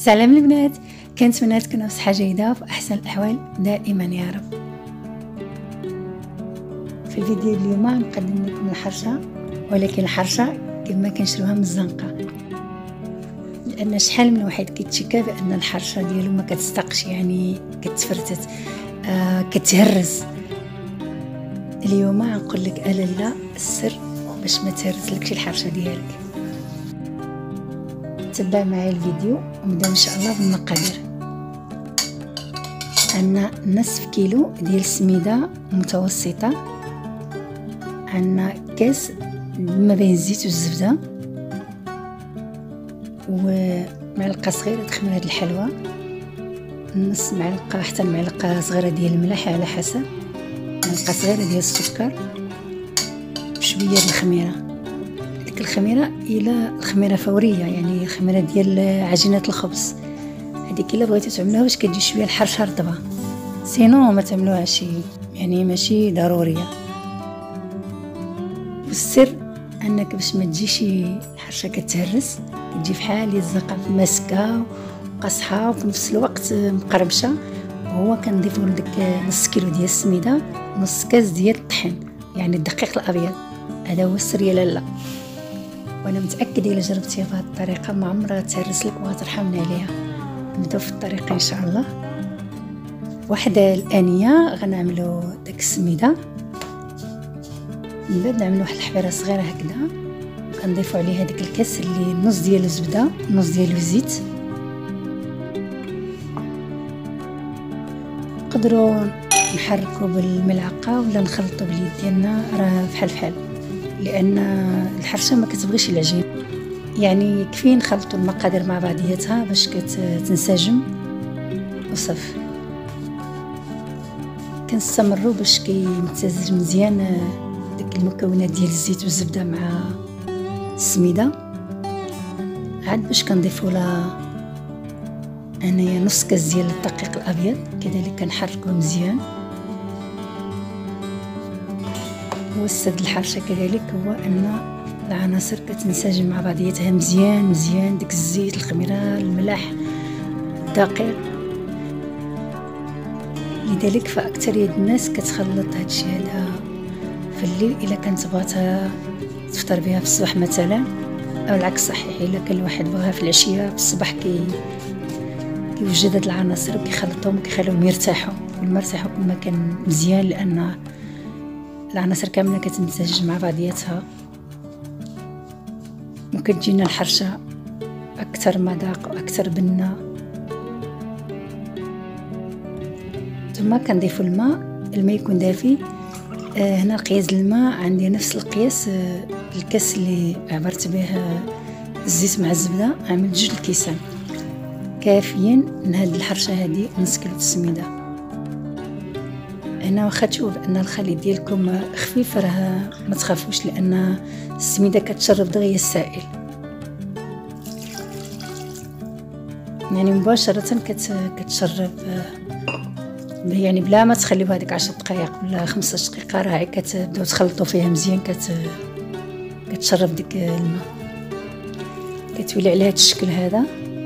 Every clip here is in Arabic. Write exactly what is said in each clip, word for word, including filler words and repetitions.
سلام البنات، كنتمنى تكونوا بصحة جيدة وفي أحسن الأحوال دائما يا رب. في الفيديو اليوم نقدم لكم الحرشة، ولكن الحرشة كما كنشروها من الزنقة، لأن شحال من واحد كيتشكى بأن الحرشة ديالو ما كتستقش، يعني كتفرتت آه كتهرس. اليوم غنقول لك الا لا السر باش ما تهرسلكش الحرشة ديالك. تبع معايا الفيديو ونبدا ان شاء الله بالمقادير. عندنا نصف كيلو ديال السميده متوسطه، عندنا كاس ما بين الزيت والزبده، ومعلقه صغيره تخمر هاد الحلوى، نص معلقه حتى معلقه صغيره ديال الملح على حسب، معلقه صغيره ديال السكر، وشويه ديال الخميره. ديك الخميره الى الخميره فوريه، يعني الخميره ديال عجينه الخبز. هذيك الا بغيتو تعملوها باش كتجي شويه الحرشه رطبه، سينو ما تعملوهاش، يعني ماشي ضروريه. والسر انك باش ما تجيش الحرشه كتهرس، تجي بحال الزنقه ماسكه وقصحه وفي نفس الوقت مقرمشه. وهو كنضيفوا لك نص كيلو ديال السميده، نص كاس ديال الطحين، يعني الدقيق الابيض. هذا هو السر يا لاله، وانا متاكده الا جربتيها بهذه الطريقه ما عمرها تهرس لك وغترحمنا عليها. نبداو في الطريقه ان شاء الله. واحد الانيه غنعملوا داك السميده، من بعد نعملوا واحد الحبيره صغيره هكذا، كنضيفوا عليها داك الكاس اللي نص ديال الزبده نص ديال الزيت. نقدروا نحركوا بالملعقه ولا نخلطوا باليد ديالنا، راه فحال فحال، لان الحرشه ما كتبغيش العجين، يعني كفي نخلطوا المقادير مع بعضياتها باش كتنسجم وصف. كنستمروا باش كيمتزج مزيان داك المكونات ديال الزيت والزبده مع السميده، عاد باش كنضيفوا لها انايا نص كاس ديال الدقيق الابيض، كذلك كنحركوه مزيان. والسر الحرشه كذلك هو ان العناصر كتنسجم مع بعضياتها مزيان مزيان، داك الزيت، الخميره، الملح، الدقيق. لذلك فاكثريه الناس كتخلط هاد الشيء هذا في الليل الا كانت بغاتها تفطر بها في الصباح مثلا، او العكس صحيح، الا كان الواحد بغاها في العشيه في الصباح كي كيوجد هاد العناصر وكيخلطهم وكيخليهم يرتاحوا. كلما ارتاحوا كلما كان مزيان، لان العناصر كامله كتمتزج مع بعضياتها وكتجينا الحرشه اكثر مذاق واكثر بنه. ثم كنضيفوا الماء، الماء يكون دافي. آه هنا القياس الماء عندي نفس القياس آه الكاس اللي عبرت به آه الزيت مع الزبده، عامل جوج الكيسان كافيين من هاد الحرشه هذه. نص كيلو السميده. هنا واخا تشوفوا بان الخليط ديالكم خفيف راه ما تخافوش، لان السميده كتشرب دغيا السائل، يعني مباشره كت كتشرب، يعني بلا ما تخليوها هذيك عشر دقائق ولا خمسطاش دقيقه، راه كتبداو تخلطوا فيها مزيان، كت كتشرب ديك الماء، كتولي على هذا الشكل هذا.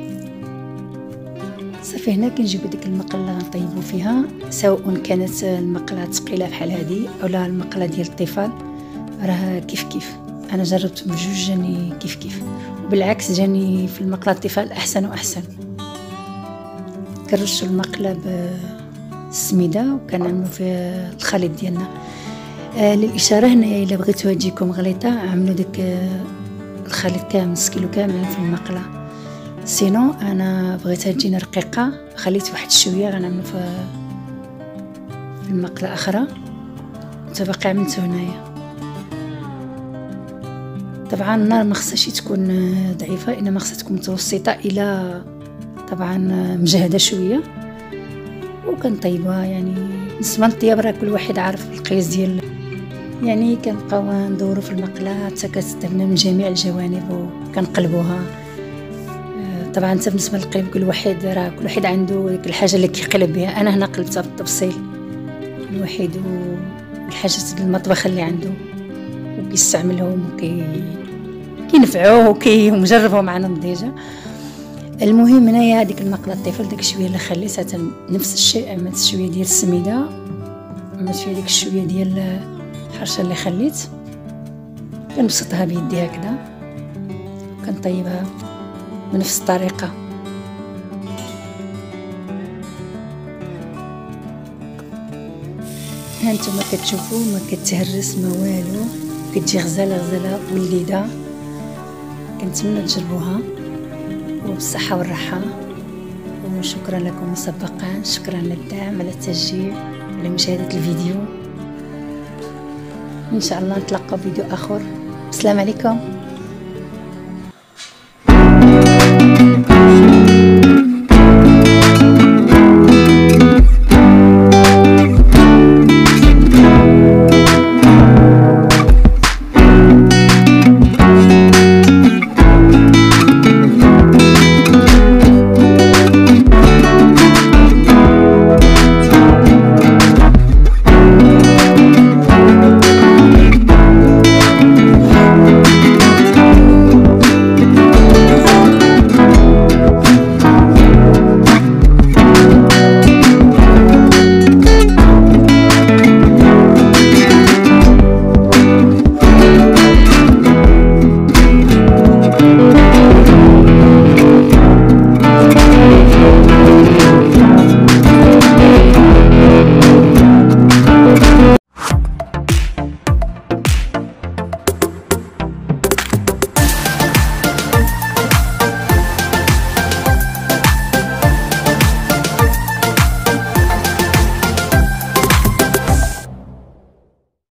صافي هنا كنجيبوا ديك المقله نطيبوا فيها، سواء كانت المقله ثقيله بحال هذه اولا المقله ديال الطفال، راه كيف كيف. انا جربت بجوج جاني كيف كيف، وبالعكس جاني في المقله الطفال احسن واحسن. كنرشوا المقله بالسميده وكنعملوا فيها الخليط ديالنا. آه للاشاره هنا الا بغيتوها تجيكم غليظه، عملوا ديك آه الخليط كامل نص كيلو كامل في المقله. سينو انا بغيتها تجينا رقيقه، خليت واحد شويه غنعملو في المقله اخرى، وتبقى عملته هنايا. طبعا النار ما خصهاش تكون ضعيفه، انما خصها تكون متوسطه الى طبعا مجهده شويه، وكنطيبوها. يعني بالنسبه للطياب راه كل واحد عارف القياس ديال، يعني كنبقاو ندورو في المقله حتى كتستوي من جميع الجوانب وكنقلبوها. طبعا حتى بالنسبه للقلب كل واحد راه كل واحد عنده ديك الحاجه اللي كيقلب بها. انا هنا قلبتها بالتفصيل، كل واحد والحاجات المطبخ اللي عنده وكيستعملهم وكي كينفعوه وكي مجربهم معنا ديجا. المهم هنايا هذيك المقله الطفل داك الشويه اللي خليت حتى نفس الشيء، عملت شويه ديال السميده، عملت فيها ديك الشويه ديال الحرشه اللي خليت، كنبسطها بيدي هكذا كنطيبها بنفس الطريقه. ها نتوما كتشوفوا ما كتهرس ما والو، كتجي غزاله غزاله وليده. كنتمنى تجربوها وبالصحه والراحه، وشكرا لكم مسبقا، شكرا للدعم، على التشجيع، على مشاهده الفيديو. ان شاء الله نتلاقاو فيديو اخر. السلام عليكم.